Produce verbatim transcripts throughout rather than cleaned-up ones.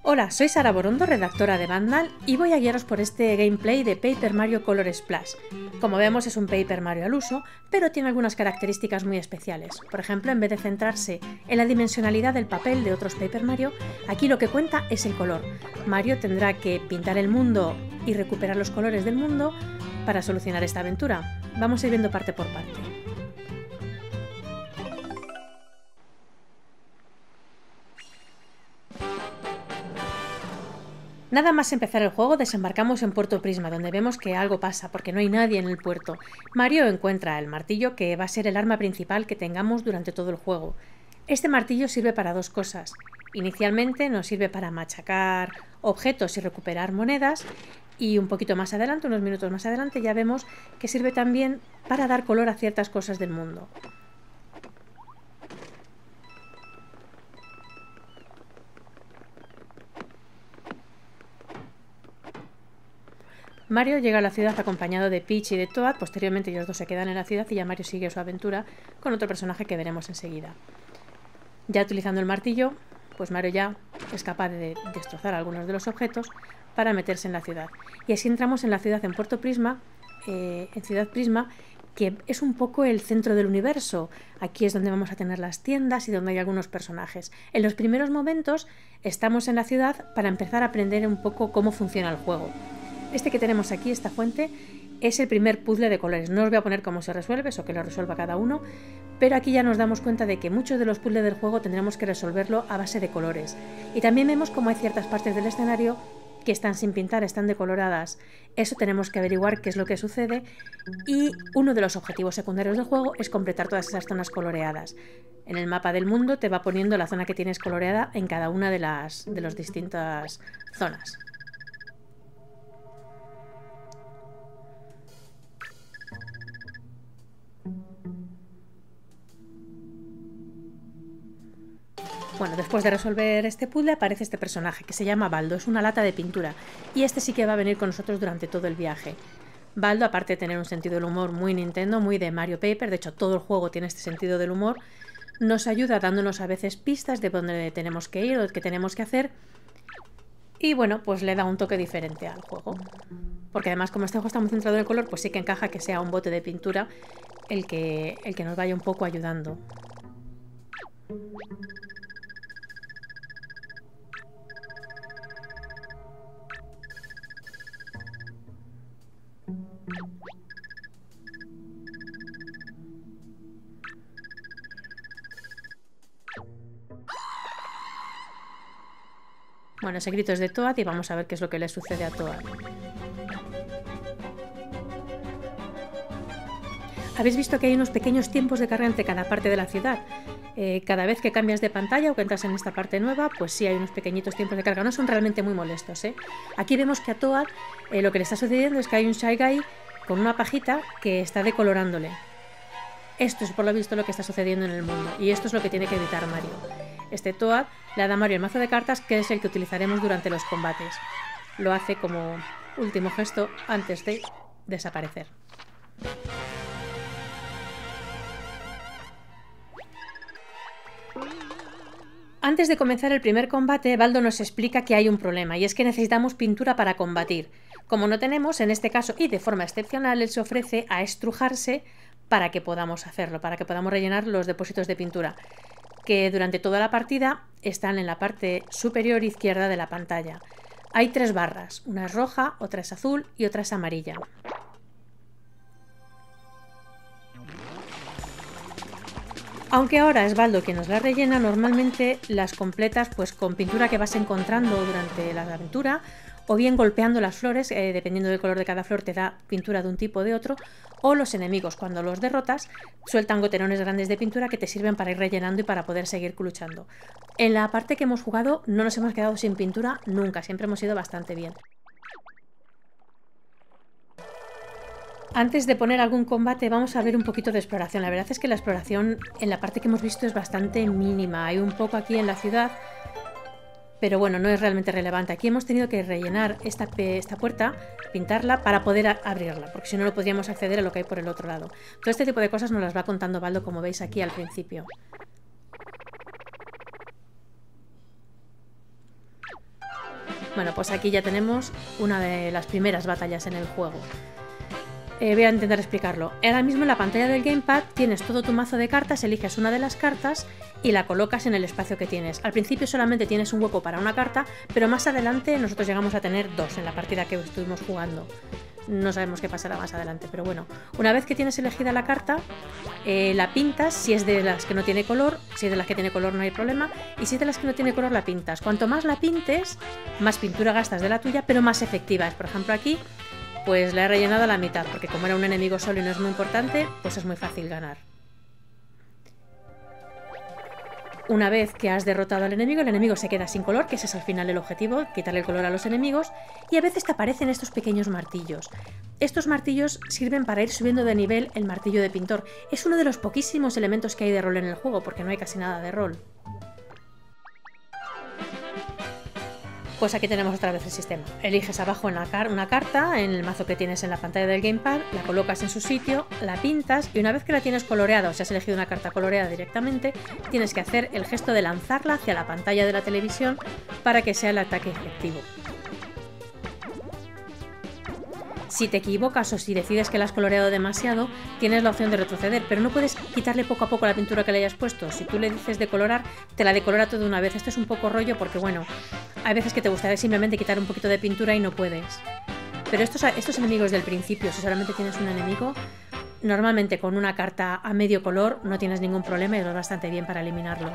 Hola, soy Sara Borondo, redactora de Vandal, y voy a guiaros por este gameplay de Paper Mario Color Splash. Como vemos, es un Paper Mario al uso, pero tiene algunas características muy especiales. Por ejemplo, en vez de centrarse en la dimensionalidad del papel de otros Paper Mario, aquí lo que cuenta es el color. Mario tendrá que pintar el mundo y recuperar los colores del mundo para solucionar esta aventura. Vamos a ir viendo parte por parte. Nada más empezar el juego, desembarcamos en Puerto Prisma, donde vemos que algo pasa, porque no hay nadie en el puerto. Mario encuentra el martillo, que va a ser el arma principal que tengamos durante todo el juego. Este martillo sirve para dos cosas. Inicialmente nos sirve para machacar objetos y recuperar monedas, y un poquito más adelante, unos minutos más adelante, ya vemos que sirve también para dar color a ciertas cosas del mundo. Mario llega a la ciudad acompañado de Peach y de Toad. Posteriormente ellos dos se quedan en la ciudad y ya Mario sigue su aventura con otro personaje que veremos enseguida. Ya utilizando el martillo, pues Mario ya es capaz de destrozar algunos de los objetos para meterse en la ciudad. Y así entramos en la ciudad, en Puerto Prisma, eh, en Ciudad Prisma, que es un poco el centro del universo. Aquí es donde vamos a tener las tiendas y donde hay algunos personajes. En los primeros momentos estamos en la ciudad para empezar a aprender un poco cómo funciona el juego. Este que tenemos aquí, esta fuente, es el primer puzzle de colores. No os voy a poner cómo se resuelve, eso que lo resuelva cada uno, pero aquí ya nos damos cuenta de que muchos de los puzzles del juego tendremos que resolverlo a base de colores. Y también vemos cómo hay ciertas partes del escenario que están sin pintar, están decoloradas. Eso tenemos que averiguar qué es lo que sucede, y uno de los objetivos secundarios del juego es completar todas esas zonas coloreadas. En el mapa del mundo te va poniendo la zona que tienes coloreada en cada una de las de las distintas zonas. Bueno, después de resolver este puzzle aparece este personaje que se llama Baldo, es una lata de pintura, y este sí que va a venir con nosotros durante todo el viaje. Baldo, aparte de tener un sentido del humor muy Nintendo, muy de Mario Paper, de hecho todo el juego tiene este sentido del humor, nos ayuda dándonos a veces pistas de dónde tenemos que ir o qué tenemos que hacer, y bueno, pues le da un toque diferente al juego. Porque además, como este juego está muy centrado en el color, pues sí que encaja que sea un bote de pintura el que, el que nos vaya un poco ayudando. Bueno, ese grito es de Toad y vamos a ver qué es lo que le sucede a Toad. Habéis visto que hay unos pequeños tiempos de carga entre cada parte de la ciudad. Eh, cada vez que cambias de pantalla o que entras en esta parte nueva, pues sí hay unos pequeñitos tiempos de carga. No son realmente muy molestos, ¿eh? Aquí vemos que a Toad eh, lo que le está sucediendo es que hay un Shy Guy con una pajita que está decolorándole. Esto es por lo visto lo que está sucediendo en el mundo, y esto es lo que tiene que evitar Mario. Este Toad le da a Mario el mazo de cartas, que es el que utilizaremos durante los combates. Lo hace como último gesto antes de desaparecer. Antes de comenzar el primer combate, Baldo nos explica que hay un problema, y es que necesitamos pintura para combatir. Como no tenemos, en este caso, y de forma excepcional, él se ofrece a estrujarse para que podamos hacerlo, para que podamos rellenar los depósitos de pintura, que durante toda la partida están en la parte superior izquierda de la pantalla. Hay tres barras, una es roja, otra es azul y otra es amarilla. Aunque ahora es Baldo quien nos la rellena, normalmente las completas pues con pintura que vas encontrando durante la aventura, o bien golpeando las flores, eh, dependiendo del color de cada flor te da pintura de un tipo o de otro, o los enemigos cuando los derrotas sueltan goterones grandes de pintura que te sirven para ir rellenando y para poder seguir luchando. En la parte que hemos jugado no nos hemos quedado sin pintura nunca, siempre hemos ido bastante bien. Antes de poner algún combate vamos a ver un poquito de exploración. La verdad es que la exploración en la parte que hemos visto es bastante mínima. Hay un poco aquí en la ciudad, pero bueno, no es realmente relevante. Aquí hemos tenido que rellenar esta, esta puerta, pintarla para poder abrirla, porque si no, no podríamos acceder a lo que hay por el otro lado. Todo este tipo de cosas nos las va contando Baldo, como veis aquí al principio. Bueno, pues aquí ya tenemos una de las primeras batallas en el juego. Eh, voy a intentar explicarlo. Ahora mismo en la pantalla del gamepad tienes todo tu mazo de cartas, eliges una de las cartas y la colocas en el espacio que tienes. Al principio solamente tienes un hueco para una carta, pero más adelante nosotros llegamos a tener dos en la partida que estuvimos jugando. No sabemos qué pasará más adelante, pero bueno. Una vez que tienes elegida la carta, eh, la pintas, si es de las que no tiene color, si es de las que tiene color no hay problema, y si es de las que no tiene color la pintas. Cuanto más la pintes, más pintura gastas de la tuya, pero más efectiva es. Por ejemplo aquí, pues la he rellenado a la mitad, porque como era un enemigo solo y no es muy importante, pues es muy fácil ganar. Una vez que has derrotado al enemigo, el enemigo se queda sin color, que ese es al final el objetivo, quitarle el color a los enemigos, y a veces te aparecen estos pequeños martillos. Estos martillos sirven para ir subiendo de nivel el martillo de pintor. Es uno de los poquísimos elementos que hay de rol en el juego, porque no hay casi nada de rol. Pues aquí tenemos otra vez el sistema. Eliges abajo una, car una carta en el mazo que tienes en la pantalla del gamepad, la colocas en su sitio, la pintas y una vez que la tienes coloreada o si has elegido una carta coloreada directamente, tienes que hacer el gesto de lanzarla hacia la pantalla de la televisión para que sea el ataque efectivo. Si te equivocas o si decides que la has coloreado demasiado, tienes la opción de retroceder, pero no puedes quitarle poco a poco la pintura que le hayas puesto. Si tú le dices decolorar, te la decolora todo de una vez. Esto es un poco rollo porque, bueno, hay veces que te gustaría simplemente quitar un poquito de pintura y no puedes. Pero estos, estos enemigos del principio, si solamente tienes un enemigo, normalmente con una carta a medio color no tienes ningún problema y va bastante bien para eliminarlos.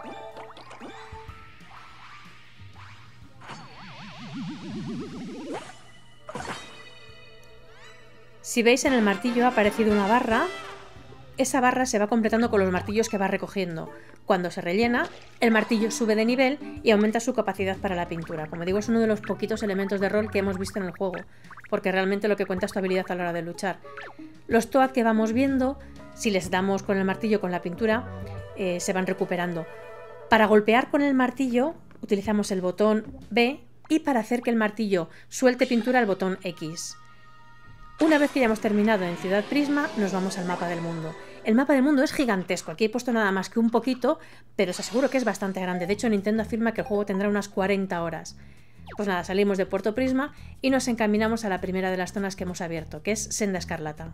Si veis en el martillo ha aparecido una barra, esa barra se va completando con los martillos que va recogiendo. Cuando se rellena, el martillo sube de nivel y aumenta su capacidad para la pintura. Como digo, es uno de los poquitos elementos de rol que hemos visto en el juego, porque realmente lo que cuenta es tu habilidad a la hora de luchar. Los Toad que vamos viendo, si les damos con el martillo con la pintura, eh, se van recuperando. Para golpear con el martillo utilizamos el botón B y para hacer que el martillo suelte pintura el botón X. Una vez que ya hemos terminado en Ciudad Prisma, nos vamos al mapa del mundo. El mapa del mundo es gigantesco, aquí he puesto nada más que un poquito, pero os aseguro que es bastante grande. De hecho, Nintendo afirma que el juego tendrá unas cuarenta horas. Pues nada, salimos de Puerto Prisma y nos encaminamos a la primera de las zonas que hemos abierto, que es Senda Escarlata.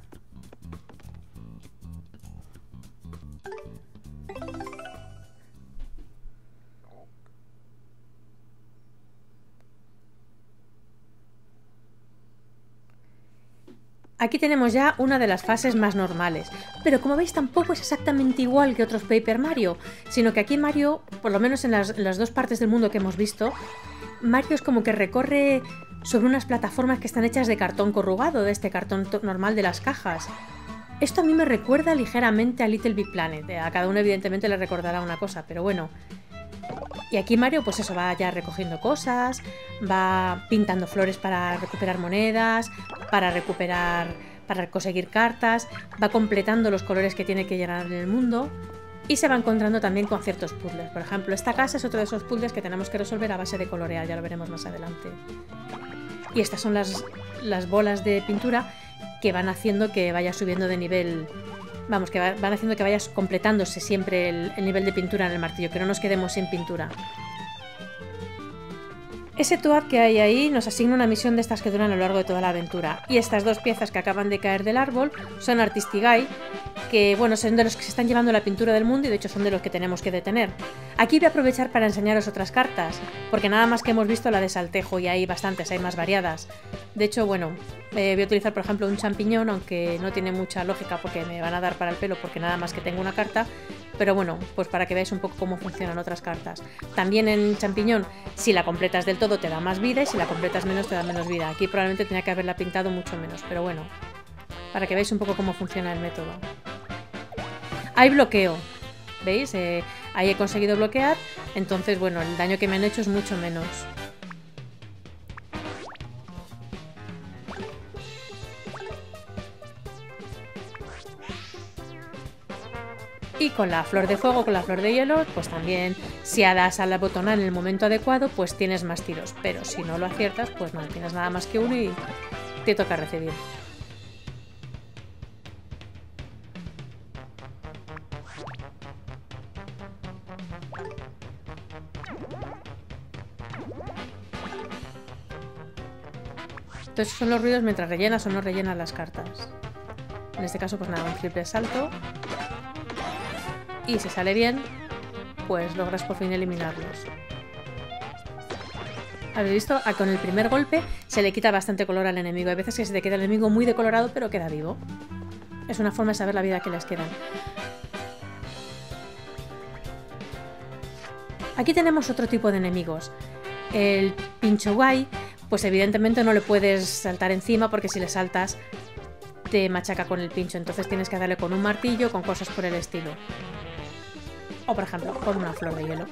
Aquí tenemos ya una de las fases más normales, pero como veis tampoco es exactamente igual que otros Paper Mario, sino que aquí Mario, por lo menos en las, en las dos partes del mundo que hemos visto, Mario es como que recorre sobre unas plataformas que están hechas de cartón corrugado, de este cartón normal de las cajas. Esto a mí me recuerda ligeramente a Little Big Planet, a cada uno evidentemente le recordará una cosa, pero bueno. Y aquí Mario pues eso, va ya recogiendo cosas, va pintando flores para recuperar monedas, para recuperar, para conseguir cartas, va completando los colores que tiene que llenar en el mundo y se va encontrando también con ciertos puzzles. Por ejemplo, esta casa es otro de esos puzzles que tenemos que resolver a base de colorear, ya lo veremos más adelante. Y estas son las, las bolas de pintura que van haciendo que vaya subiendo de nivel. Vamos, que van haciendo que vayas completándose siempre el, el nivel de pintura en el martillo, que no nos quedemos sin pintura. Ese Toad que hay ahí nos asigna una misión de estas que duran a lo largo de toda la aventura. Y estas dos piezas que acaban de caer del árbol son Artistigai, que bueno, son de los que se están llevando la pintura del mundo y de hecho son de los que tenemos que detener. Aquí voy a aprovechar para enseñaros otras cartas, porque nada más que hemos visto la de Saltejo y hay bastantes, hay más variadas. De hecho, bueno, eh, voy a utilizar por ejemplo un champiñón, aunque no tiene mucha lógica porque me van a dar para el pelo porque nada más que tengo una carta. Pero bueno, pues para que veáis un poco cómo funcionan otras cartas. También en champiñón, si la completas del todo te da más vida y si la completas menos te da menos vida. Aquí probablemente tenía que haberla pintado mucho menos, pero bueno, para que veáis un poco cómo funciona el método. Hay bloqueo, ¿veis? Eh, ahí he conseguido bloquear, entonces bueno, el daño que me han hecho es mucho menos. Y con la flor de fuego, con la flor de hielo, pues también si das al botón A en el momento adecuado, pues tienes más tiros. Pero si no lo aciertas, pues no tienes nada más que uno y te toca recibir. Entonces son los ruidos mientras rellenas o no rellenas las cartas. En este caso, pues nada, un triple salto. Y si sale bien, pues logras por fin eliminarlos. ¿Habéis visto? Ah, con el primer golpe se le quita bastante color al enemigo. Hay veces que se te queda el enemigo muy decolorado, pero queda vivo. Es una forma de saber la vida que les quedan. Aquí tenemos otro tipo de enemigos. El pincho guay, pues evidentemente no le puedes saltar encima porque si le saltas te machaca con el pincho. Entonces tienes que darle con un martillo, con cosas por el estilo. O por ejemplo, con una flor de hielo.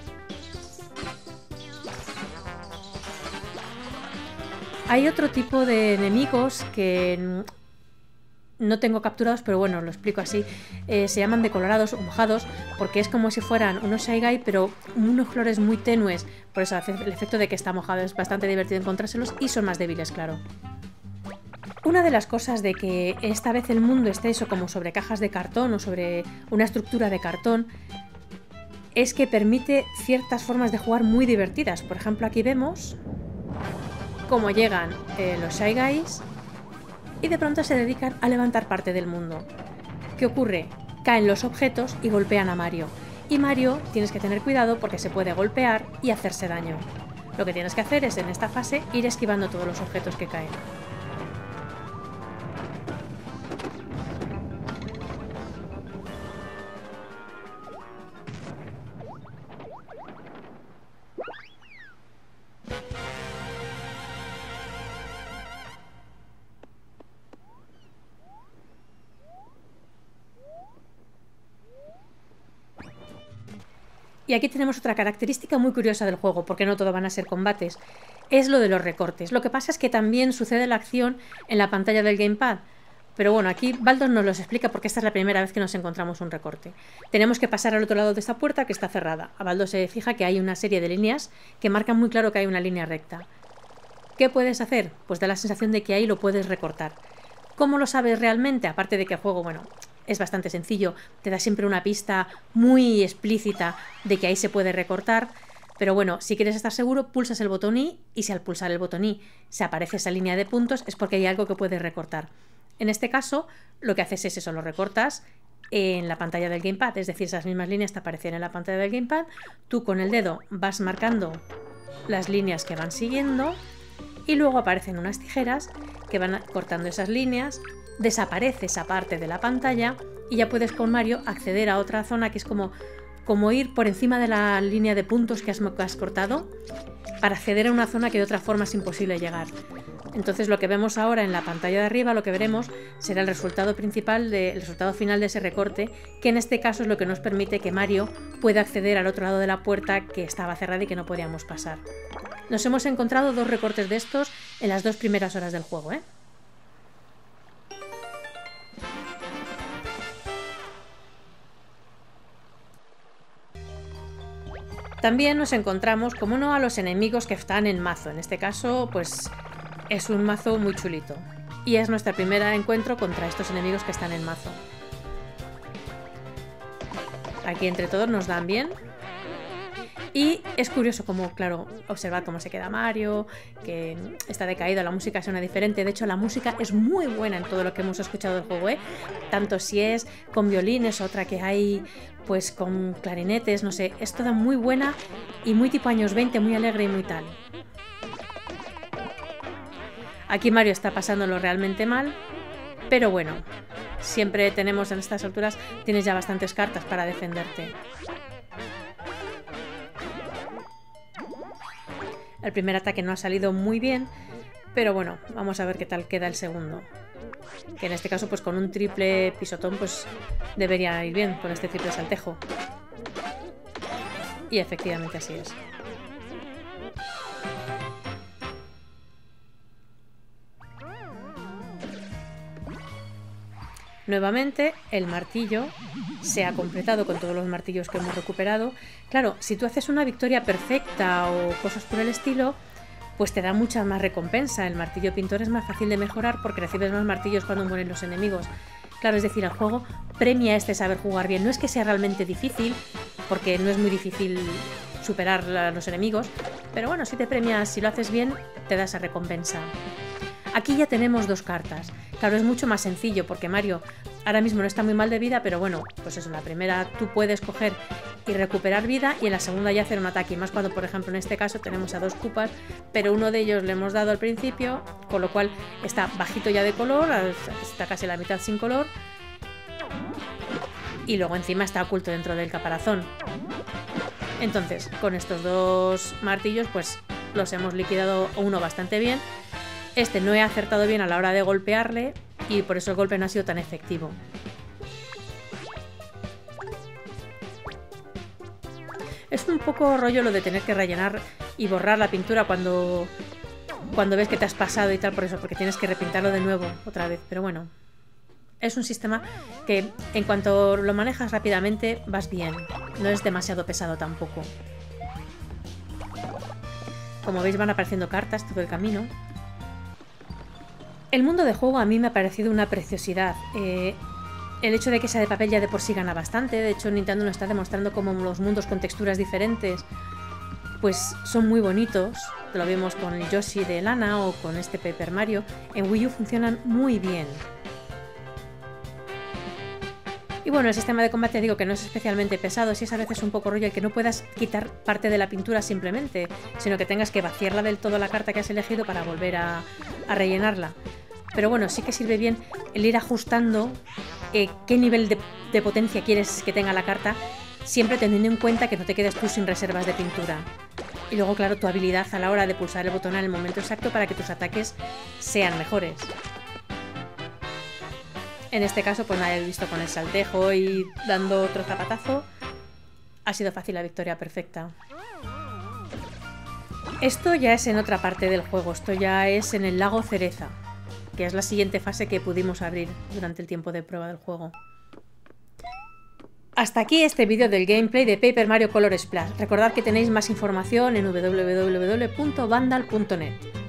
Hay otro tipo de enemigos que no tengo capturados, pero bueno, lo explico así. Eh, se llaman decolorados o mojados porque es como si fueran unos Shy Guy, pero unos colores muy tenues. Por eso hace el efecto de que está mojado. Es bastante divertido encontrárselos y son más débiles, claro. Una de las cosas de que esta vez el mundo esté eso como sobre cajas de cartón o sobre una estructura de cartón es que permite ciertas formas de jugar muy divertidas. Por ejemplo, aquí vemos cómo llegan eh, los Shy Guys y de pronto se dedican a levantar parte del mundo. ¿Qué ocurre? Caen los objetos y golpean a Mario. Y Mario tienes que tener cuidado porque se puede golpear y hacerse daño. Lo que tienes que hacer es en esta fase ir esquivando todos los objetos que caen. Y aquí tenemos otra característica muy curiosa del juego, porque no todo van a ser combates. Es lo de los recortes. Lo que pasa es que también sucede la acción en la pantalla del gamepad. Pero bueno, aquí Baldur nos los explica porque esta es la primera vez que nos encontramos un recorte. Tenemos que pasar al otro lado de esta puerta que está cerrada. A Baldur se fija que hay una serie de líneas que marcan muy claro que hay una línea recta. ¿Qué puedes hacer? Pues da la sensación de que ahí lo puedes recortar. ¿Cómo lo sabes realmente? Aparte de que el juego, bueno, es bastante sencillo, te da siempre una pista muy explícita de que ahí se puede recortar, pero bueno, si quieres estar seguro, pulsas el botón I y si al pulsar el botón I se aparece esa línea de puntos es porque hay algo que puedes recortar. En este caso, lo que haces es eso, lo recortas en la pantalla del gamepad, es decir, esas mismas líneas te aparecen en la pantalla del gamepad, tú con el dedo vas marcando las líneas que van siguiendo y luego aparecen unas tijeras que van cortando esas líneas, desaparece esa parte de la pantalla y ya puedes con Mario acceder a otra zona que es como, como ir por encima de la línea de puntos que has, que has cortado para acceder a una zona que de otra forma es imposible llegar. Entonces lo que vemos ahora en la pantalla de arriba, lo que veremos será el resultado principal, de, el resultado final de ese recorte, que en este caso es lo que nos permite que Mario pueda acceder al otro lado de la puerta que estaba cerrada y que no podíamos pasar. Nos hemos encontrado dos recortes de estos en las dos primeras horas del juego, ¿eh? También nos encontramos, como no, a los enemigos que están en mazo. En este caso, pues es un mazo muy chulito. Y es nuestro primer encuentro contra estos enemigos que están en mazo. Aquí entre todos nos dan bien. Y es curioso como, claro, observar cómo se queda Mario, que está decaído, la música suena diferente. De hecho, la música es muy buena en todo lo que hemos escuchado del juego, ¿eh? Tanto si es con violines, otra que hay pues con clarinetes, no sé. Es toda muy buena y muy tipo años veinte, muy alegre y muy tal. Aquí Mario está pasándolo realmente mal, pero bueno, siempre tenemos en estas alturas, tienes ya bastantes cartas para defenderte. El primer ataque no ha salido muy bien, pero bueno, vamos a ver qué tal queda el segundo. Que en este caso, pues con un triple pisotón, pues debería ir bien con este triple saltejo. Y efectivamente así es. Nuevamente, el martillo se ha completado con todos los martillos que hemos recuperado. Claro, si tú haces una victoria perfecta o cosas por el estilo, pues te da mucha más recompensa. El martillo pintor es más fácil de mejorar porque recibes más martillos cuando mueren los enemigos. Claro, es decir, el juego premia este saber jugar bien. No es que sea realmente difícil, porque no es muy difícil superar a los enemigos, pero bueno, si te premias, si lo haces bien, te da esa recompensa. Aquí ya tenemos dos cartas. Claro, es mucho más sencillo porque Mario ahora mismo no está muy mal de vida, pero bueno, pues eso, en la primera tú puedes coger y recuperar vida y en la segunda ya hacer un ataque. Y más cuando, por ejemplo, en este caso tenemos a dos Koopas, pero uno de ellos le hemos dado al principio, con lo cual está bajito ya de color, está casi la mitad sin color. Y luego encima está oculto dentro del caparazón. Entonces, con estos dos martillos, pues los hemos liquidado uno bastante bien. Este no he acertado bien a la hora de golpearle y por eso el golpe no ha sido tan efectivo. Es un poco rollo lo de tener que rellenar y borrar la pintura cuando, cuando ves que te has pasado y tal, por eso, porque tienes que repintarlo de nuevo otra vez, pero bueno. Es un sistema que en cuanto lo manejas rápidamente vas bien, no es demasiado pesado tampoco. Como veis van apareciendo cartas todo el camino. El mundo de juego a mí me ha parecido una preciosidad. Eh, el hecho de que sea de papel ya de por sí gana bastante, de hecho Nintendo nos está demostrando cómo los mundos con texturas diferentes pues son muy bonitos. Lo vimos con el Yoshi de Lana o con este Paper Mario. En Wii U funcionan muy bien. Y bueno, el sistema de combate digo que no es especialmente pesado, si es a veces un poco rollo el que no puedas quitar parte de la pintura simplemente, sino que tengas que vaciarla del todo la carta que has elegido para volver a, a rellenarla. Pero bueno, sí que sirve bien el ir ajustando eh, qué nivel de, de potencia quieres que tenga la carta, siempre teniendo en cuenta que no te quedes tú sin reservas de pintura. Y luego, claro, tu habilidad a la hora de pulsar el botón en el momento exacto para que tus ataques sean mejores. En este caso, pues nada, he visto con el saltejo y dando otro zapatazo. Ha sido fácil la victoria perfecta. Esto ya es en otra parte del juego, esto ya es en el lago Cereza, que es la siguiente fase que pudimos abrir durante el tiempo de prueba del juego. Hasta aquí este vídeo del gameplay de Paper Mario Color Splash. Recordad que tenéis más información en w w w punto vandal punto net.